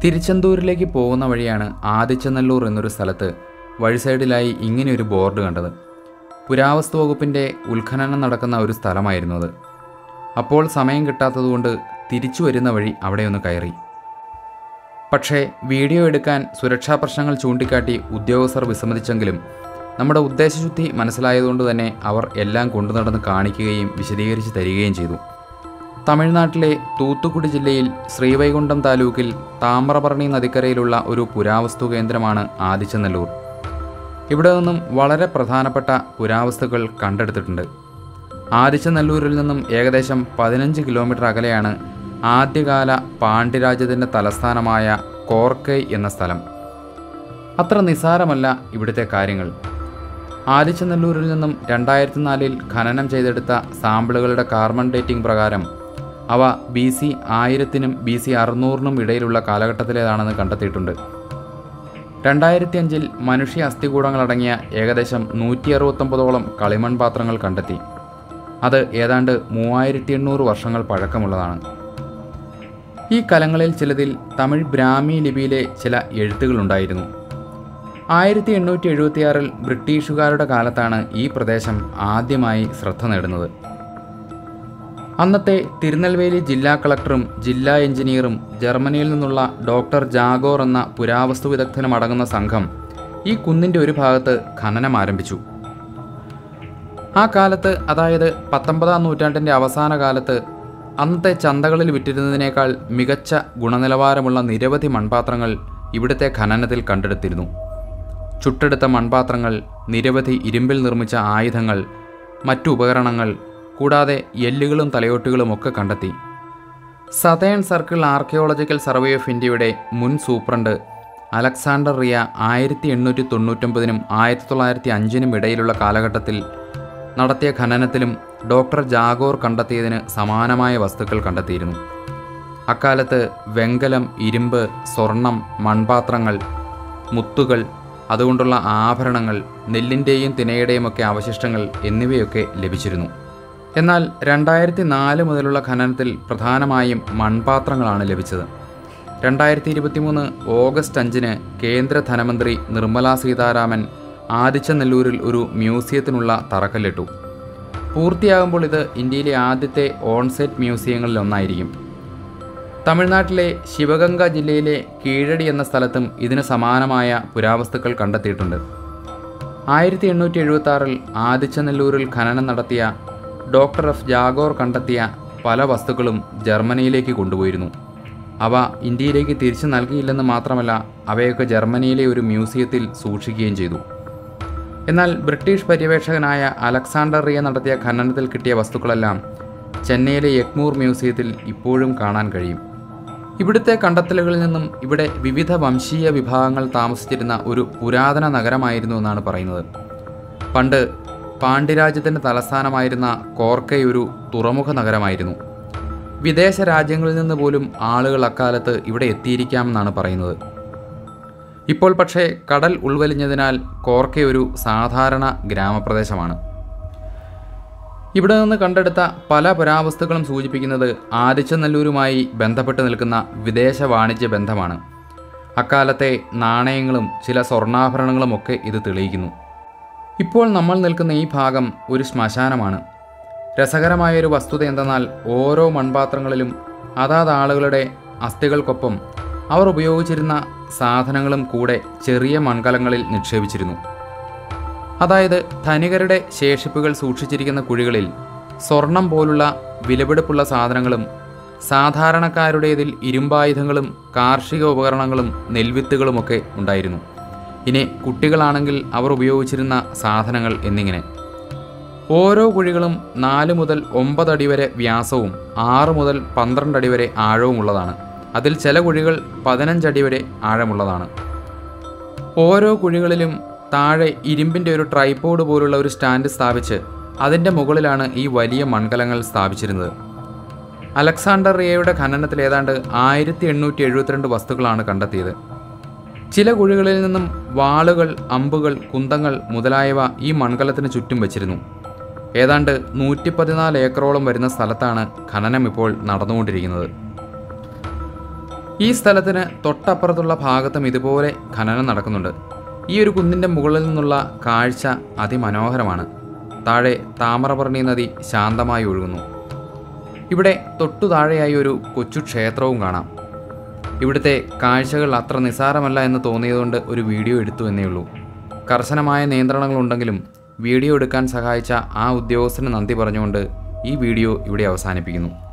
തിരുച്ചെന്തൂരിലേക്ക് പോകുന്ന വഴിയാണ് ആദിച്ചനല്ലൂർ എന്നൊരു സ്ഥലത്ത് വഴി സൈഡിലായി ഇങ്ങനെയൊരു ബോർഡ് കണ്ടത്. പുരാവസ്തു വകുപ്പിൻ്റെ ഉത്ഖനനം നടക്കുന്ന ഒരു സ്ഥലമായിരുന്നു അത്. അപ്പോൾ സമയം കിട്ടാത്തതുകൊണ്ട് തിരിച്ചു വരുന്ന വഴി അവിടെയൊന്ന് കയറി. പക്ഷേ വീഡിയോ എടുക്കാൻ സുരക്ഷാ പ്രശ്നങ്ങൾ ചൂണ്ടിക്കാട്ടി ഉദ്യോഗസ്ഥർ വിസമ്മതിച്ചെങ്കിലും നമ്മുടെ ഉദ്ദേശശുദ്ധി മനസ്സിലായതുകൊണ്ട് തന്നെ അവർ എല്ലാം കൊണ്ടു നടന്ന് കാണിക്കുകയും വിശദീകരിച്ച് തരികയും ചെയ്തു. തമിഴ്നാട്ടിലെ തൂത്തുക്കുടി ജില്ലയിൽ ശ്രീവൈകുണ്ഠം താലൂക്കിൽ താമ്രപർണി നദിക്കരയിലുള്ള ഒരു പുരാവസ്തു കേന്ദ്രമാണ് ആദിച്ചനല്ലൂർ. ഇവിടെ നിന്നും വളരെ പ്രധാനപ്പെട്ട പുരാവസ്തുക്കൾ കണ്ടെടുത്തിട്ടുണ്ട്. ആദിച്ചനല്ലൂരിൽ നിന്നും ഏകദേശം 15 കിലോമീറ്റർ അകലെയാണ് ആദ്യകാല പാണ്ഡ്യരാജ്യത്തിൻ്റെ തലസ്ഥാനമായ കോർക്കൈ എന്ന സ്ഥലം. അത്ര നിസ്സാരമല്ല ഇവിടുത്തെ കാര്യങ്ങൾ. ആദിച്ചനല്ലൂരിൽ നിന്നും 2004 ഖനനം ചെയ്തെടുത്ത സാമ്പിളുകളുടെ കാർബൺ ഡേറ്റിംഗ് പ്രകാരം അവ BC 1000-നും BC 600-നും ഇടയിലുള്ള കാലഘട്ടത്തിലേതാണെന്ന് കണ്ടെത്തിയിട്ടുണ്ട്. 2005 മനുഷ്യ അസ്ഥികൂടങ്ങളടങ്ങിയ ഏകദേശം 169ഓളം കളിമൺ പാത്രങ്ങൾ കണ്ടെത്തി. അത് ഏതാണ്ട് 3800 വർഷങ്ങൾ പഴക്കമുള്ളതാണ്. ഈ കലങ്ങളിൽ ചിലതിൽ തമിഴ് ബ്രാഹ്മി ലിപിയിലെ ചില എഴുത്തുകളുണ്ടായിരുന്നു. 1876 ബ്രിട്ടീഷുകാരുടെ കാലത്താണ് ഈ പ്രദേശം ആദ്യമായി ശ്രദ്ധ നേടുന്നത്. അന്നത്തെ തിരുനെൽവേലി ജില്ലാ കളക്ടറും ജില്ലാ എഞ്ചിനീയറും ജർമ്മനിയിൽ നിന്നുള്ള ഡോക്ടർ ജാഗോർ എന്ന പുരാവസ്തു വിദഗ്ധനും അടങ്ങുന്ന സംഘം ഈ കുന്നിൻ്റെ ഒരു ഭാഗത്ത് ഖനനം ആരംഭിച്ചു. ആ കാലത്ത്, അതായത് 19-ാം നൂറ്റാണ്ടിൻ്റെ അവസാന കാലത്ത്, അന്നത്തെ ചന്തകളിൽ വിറ്റിരുന്നതിനേക്കാൾ മികച്ച ഗുണനിലവാരമുള്ള നിരവധി മൺപാത്രങ്ങൾ ഇവിടുത്തെ ഖനനത്തിൽ കണ്ടെടുത്തിരുന്നു. ചുട്ടെടുത്ത മൺപാത്രങ്ങൾ, നിരവധി ഇരുമ്പിൽ നിർമ്മിച്ച ആയുധങ്ങൾ, മറ്റു ഉപകരണങ്ങൾ, കൂടാതെ എല്ലുകളും തലയോട്ടുകളും ഒക്കെ കണ്ടെത്തി. Southern circle archaeological survey of ഇന്ത്യയുടെ മുൻ സൂപ്രണ്ട് അലക്സാണ്ടർ റിയ 1899-നും 1905-നും ഇടയിലുള്ള കാലഘട്ടത്തിൽ നടത്തിയ ഖനനത്തിലും ഡോക്ടർ ജാഗോർ കണ്ടെത്തിയതിന് സമാനമായ വസ്തുക്കൾ കണ്ടെത്തിയിരുന്നു. അക്കാലത്ത് വെങ്കലം, ഇരുമ്പ്, സ്വർണം, മൺപാത്രങ്ങൾ, മുത്തുകൾ, അതുകൊണ്ടുള്ള ആഭരണങ്ങൾ, നെല്ലിൻ്റെയും തിനയുടെയും ഒക്കെ അവശിഷ്ടങ്ങൾ എന്നിവയൊക്കെ ലഭിച്ചിരുന്നു. എന്നാൽ 2004 മുതലുള്ള ഖനനത്തിൽ പ്രധാനമായും മൺപാത്രങ്ങളാണ് ലഭിച്ചത്. 2023 ഓഗസ്റ്റ് 5-ന് കേന്ദ്ര ധനമന്ത്രി നിർമ്മല സീതാരാമൻ ആദിച്ചനല്ലൂരിൽ ഒരു മ്യൂസിയത്തിനുള്ള തറക്കല്ലിട്ടു. പൂർത്തിയാകുമ്പോൾ ഇത് ഇന്ത്യയിലെ ആദ്യത്തെ ഓൺസൈറ്റ് മ്യൂസിയങ്ങളിലൊന്നായിരിക്കും. തമിഴ്നാട്ടിലെ ശിവഗംഗ ജില്ലയിലെ കീഴടി എന്ന സ്ഥലത്തും ഇതിന് സമാനമായ പുരാവസ്തുക്കൾ കണ്ടെത്തിയിട്ടുണ്ട്. 1876 ആദിച്ചനല്ലൂരിൽ ഖനനം നടത്തിയ ഡോക്ടർ എഫ് ജാഗോർ കണ്ടെത്തിയ പല വസ്തുക്കളും ജർമ്മനിയിലേക്ക് കൊണ്ടുപോയിരുന്നു. അവ ഇന്ത്യയിലേക്ക് തിരിച്ചു നൽകിയില്ലെന്ന് മാത്രമല്ല, അവയൊക്കെ ജർമ്മനിയിലെ ഒരു മ്യൂസിയത്തിൽ സൂക്ഷിക്കുകയും ചെയ്തു. എന്നാൽ ബ്രിട്ടീഷ് പര്യവേക്ഷകനായ അലക്സാണ്ടർ റിയ നടത്തിയ ഖനനത്തിൽ കിട്ടിയ വസ്തുക്കളെല്ലാം ചെന്നൈയിലെ എഗ്മൂർ മ്യൂസിയത്തിൽ ഇപ്പോഴും കാണാൻ കഴിയും. ഇവിടുത്തെ കണ്ടെത്തലുകളിൽ നിന്നും ഇവിടെ വിവിധ വംശീയ വിഭാഗങ്ങൾ താമസിച്ചിരുന്ന ഒരു പുരാതന നഗരമായിരുന്നു എന്നാണ് പറയുന്നത്. പണ്ട് പാണ്ഡ്യരാജ്യത്തിൻ്റെ തലസ്ഥാനമായിരുന്ന കോർക്കൈ ഒരു തുറമുഖ നഗരമായിരുന്നു. വിദേശ രാജ്യങ്ങളിൽ നിന്ന് പോലും ആളുകൾ അക്കാലത്ത് ഇവിടെ എത്തിയിരിക്കാമെന്നാണ് പറയുന്നത്. ഇപ്പോൾ പക്ഷേ കടൽ ഉൾവലിഞ്ഞതിനാൽ കോർക്കൈ ഒരു സാധാരണ ഗ്രാമപ്രദേശമാണ്. ഇവിടെ നിന്ന് കണ്ടെടുത്ത പല പുരാവസ്തുക്കളും സൂചിപ്പിക്കുന്നത് ആദിച്ചനല്ലൂരുമായി ബന്ധപ്പെട്ട് നിൽക്കുന്ന വിദേശ വാണിജ്യ ബന്ധമാണ്. അക്കാലത്തെ നാണയങ്ങളും ചില സ്വർണ്ണാഭരണങ്ങളും ഒക്കെ ഇത് തെളിയിക്കുന്നു. ഇപ്പോൾ നമ്മൾ നിൽക്കുന്ന ഈ ഭാഗം ഒരു ശ്മശാനമാണ്. രസകരമായൊരു വസ്തുത എന്തെന്നാൽ ഓരോ മൺപാത്രങ്ങളിലും അതാത് ആളുകളുടെ അസ്ഥികൾക്കൊപ്പം അവർ ഉപയോഗിച്ചിരുന്ന സാധനങ്ങളും കൂടെ ചെറിയ മൺകലങ്ങളിൽ നിക്ഷേപിച്ചിരുന്നു. അതായത് ധനികരുടെ ശേഷിപ്പുകൾ സൂക്ഷിച്ചിരിക്കുന്ന കുഴികളിൽ സ്വർണം പോലുള്ള വിലപിടിപ്പുള്ള സാധനങ്ങളും സാധാരണക്കാരുടേതിൽ ഇരുമ്പായുധങ്ങളും കാർഷിക ഉപകരണങ്ങളും നെൽവിത്തുകളുമൊക്കെ ഉണ്ടായിരുന്നു. ഇനി കുട്ടികളാണെങ്കിൽ അവർ ഉപയോഗിച്ചിരുന്ന സാധനങ്ങൾ എന്നിങ്ങനെ. ഓരോ കുഴികളും 4 മുതൽ 9 അടി വരെ വ്യാസവും 6 മുതൽ 12 അടി വരെ ആഴവുമുള്ളതാണ്. അതിൽ ചില കുഴികൾ 15 അടി വരെ ആഴമുള്ളതാണ്. ഓരോ കുഴികളിലും താഴെ ഇരുമ്പിൻ്റെ ഒരു ട്രൈപോഡ് പോലുള്ള ഒരു സ്റ്റാൻഡ് സ്ഥാപിച്ച് അതിൻ്റെ മുകളിലാണ് ഈ വലിയ മൺകലങ്ങൾ സ്ഥാപിച്ചിരുന്നത്. അലക്സാണ്ടർ റിയയുടെ ഖനനത്തിൽ ഏതാണ്ട് 1872 വസ്തുക്കളാണ് കണ്ടെത്തിയത്. ചില കുഴികളിൽ നിന്നും വാളുകൾ, അമ്പുകൾ, കുന്തങ്ങൾ മുതലായവ ഈ മൺകലത്തിന് ചുറ്റും വച്ചിരുന്നു. ഏതാണ്ട് 114 ഏക്കറോളം വരുന്ന സ്ഥലത്താണ് ഖനനം ഇപ്പോൾ നടന്നുകൊണ്ടിരിക്കുന്നത്. ഈ സ്ഥലത്തിന് തൊട്ടപ്പുറത്തുള്ള ഭാഗത്തും ഇതുപോലെ ഖനനം നടക്കുന്നുണ്ട്. ഈ ഒരു കുന്നിൻ്റെ മുകളിൽ നിന്നുള്ള കാഴ്ച അതിമനോഹരമാണ്. താഴെ താമ്രപർണി നദി ശാന്തമായി ഒഴുകുന്നു. ഇവിടെ തൊട്ടു താഴെയായി ഒരു കൊച്ചു ക്ഷേത്രവും കാണാം. ഇവിടുത്തെ കാഴ്ചകൾ അത്ര നിസ്സാരമല്ല എന്ന് തോന്നിയതുകൊണ്ട് ഒരു വീഡിയോ എടുത്തു എന്നേ ഉള്ളൂ. കർശനമായ നിയന്ത്രണങ്ങളുണ്ടെങ്കിലും വീഡിയോ എടുക്കാൻ സഹായിച്ച ആ ഉദ്യോഗസ്ഥന് നന്ദി പറഞ്ഞുകൊണ്ട് ഈ വീഡിയോ ഇവിടെ അവസാനിപ്പിക്കുന്നു.